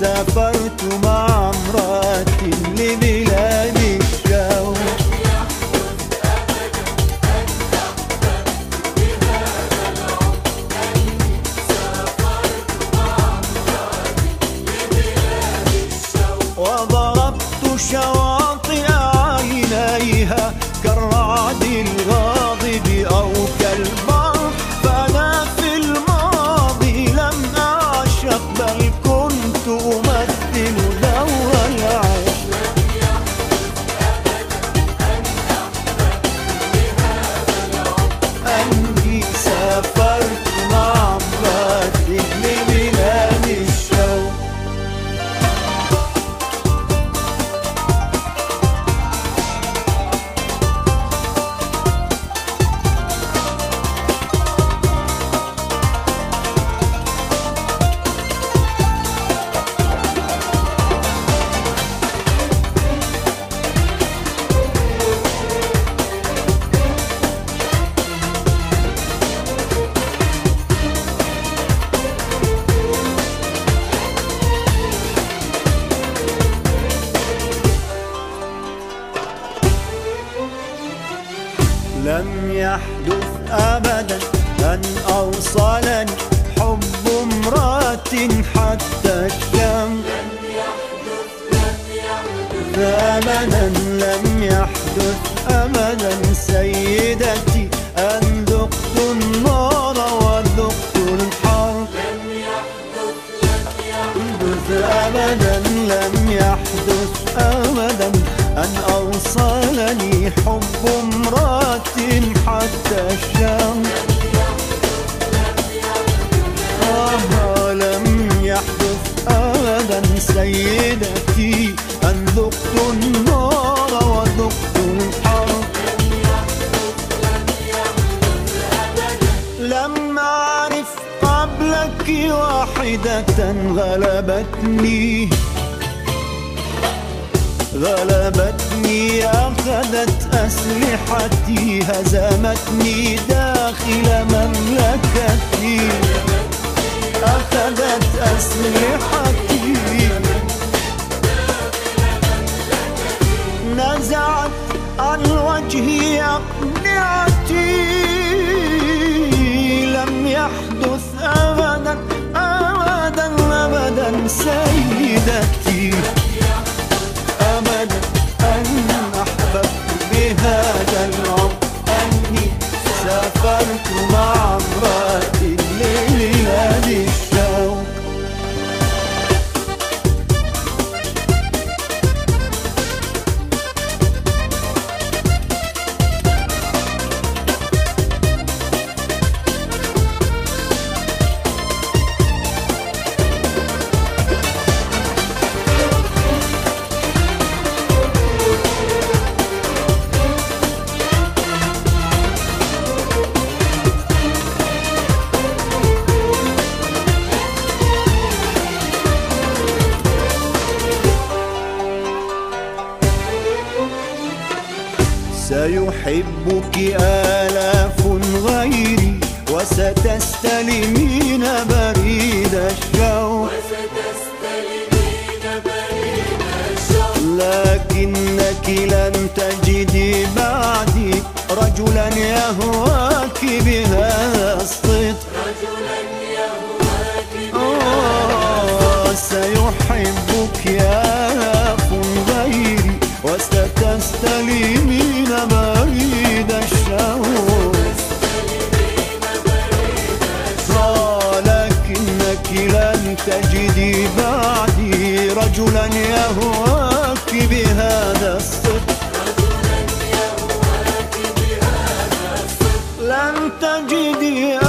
سافرت مع امرأة لبلاد الشوق. وضربت شواطئ عينيها كالرعد الغاضب أو كالبرق، فأنا في الماضي لم أعشق بل كنت أمثل دور العشق. أني سافرت مع امرأة لبلاد الشوق. لم يحدث أبدا أن أوصلني حب امرأة حتى الشمس. أبدا لم يحدث أبدا سيدتي أن ذقت النار وذقت الحرب. أبدا لم يحدث أبدا أن أوصلني حب امرأة حتى الشمس. لم يحدث أبدا سيدتي أن ذقت النار وذقت الحرب. لم أعرف قبلك واحدة غلبتني أخذت أسلحتي هزمتني داخل مملكتي. أخذت أسلحتي نزعت عن وجهي أقنعتي. لم يحدث أبدا أبدا أبدا سيدتي أبدا أن أحببت بهذا العمر أني سافرت مع امرأة لبلاد الشوق. سيحبك آلاف غيري وستستلمين بريد الشوق. لكنك لن تجدي بعدي رجلا يهواك بهذا الصدق. سيحبك آلاف غيري وستستلمين بريد الشوق. لكنك لن تجدي بعدي رجلا يهواك بهذا الصدق. لن تجدي